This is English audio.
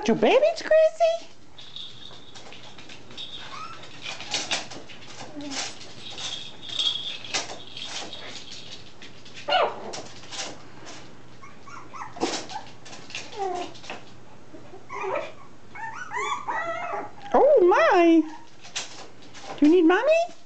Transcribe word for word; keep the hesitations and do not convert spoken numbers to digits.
got your babies, Gracie? Oh my! Do you need mommy?